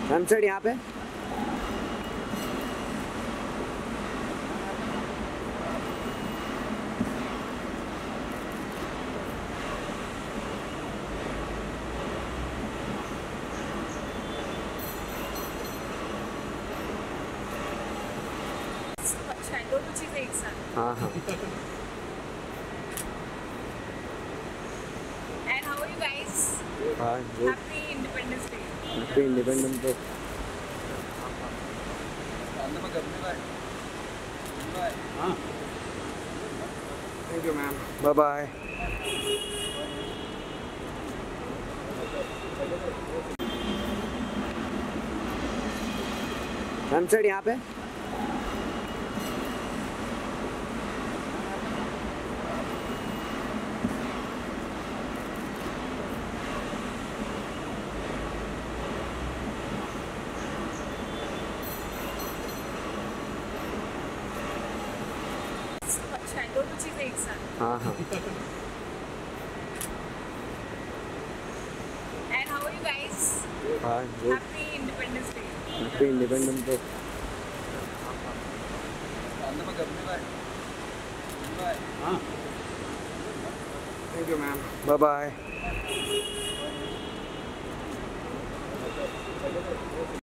Sunset यहाँ पे। अच्छा है, दोनों चीजें एक साथ। हाँ हाँ। And how are you guys? हाँ good. Happy Independence Day. Happy Independence Day. Thank you ma'am, bye bye. Sunset यहाँ पे। अच्छा है, दोनों चीजें एक साथ। हाँ हाँ। And how are you guys? हाँ good. Happy Independence Day. Happy Independence Day. Thank you ma'am, bye bye.